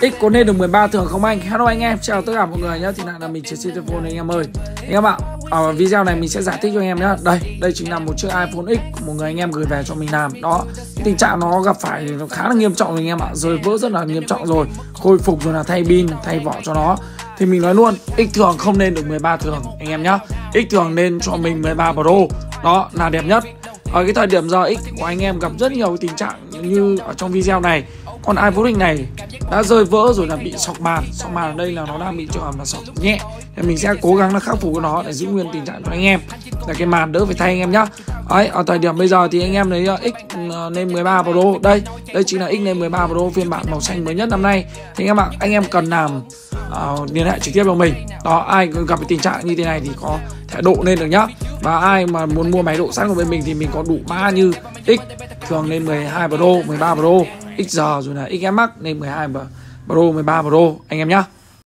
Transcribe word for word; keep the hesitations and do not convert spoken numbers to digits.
X có nên được mười ba thường không anh? Hello anh em, chào tất cả mọi người nhé. Thì lại là mình Chiến Sĩ Telephone anh em ơi. Anh em ạ, ở video này mình sẽ giải thích cho anh em nhé. Đây, đây chính là một chiếc iPhone X của một người anh em gửi về cho mình làm. Đó, tình trạng nó gặp phải nó khá là nghiêm trọng rồi anh em ạ, rơi vỡ rất là nghiêm trọng rồi, khôi phục rồi là thay pin, thay vỏ cho nó. Thì mình nói luôn, X thường không nên được mười ba thường anh em nhá. X thường nên cho mình mười ba Pro, đó là đẹp nhất. Ở cái thời điểm giờ X của anh em gặp rất nhiều tình trạng như ở trong video này. Con iPhone X này đã rơi vỡ rồi là bị sọc màn. Sọc màn ở đây là nó đang bị trường hợp là sọc nhẹ. Thì mình sẽ cố gắng là khắc phục nó để giữ nguyên tình trạng cho anh em, là cái màn đỡ phải thay anh em nhá. Đấy, ở thời điểm bây giờ thì anh em lấy X lên mười ba Pro. Đây, đây chính là X lên mười ba Pro phiên bản màu xanh mới nhất năm nay. Thì anh em ạ, anh em cần làm uh, liên hệ trực tiếp với mình. Đó, ai gặp cái tình trạng như thế này thì có thể độ lên được nhá. Và ai mà muốn mua máy độ sẵn của bên mình thì mình có đủ mã như X thường lên mười hai Pro, mười ba Pro, ích rờ rồi là ích ét Max lên mười hai Pro, mười ba Pro anh em nhá.